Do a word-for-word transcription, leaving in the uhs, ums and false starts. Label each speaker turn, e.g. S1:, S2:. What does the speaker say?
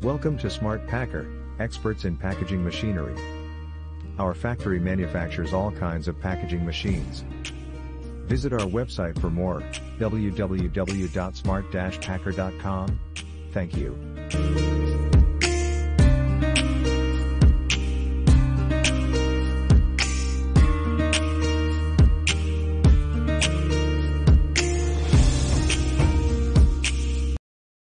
S1: Welcome to Smart Packer, experts in packaging machinery. Our factory manufactures all kinds of packaging machines. Visit our website for more, w w w dot smart dash packer dot com. Thank you.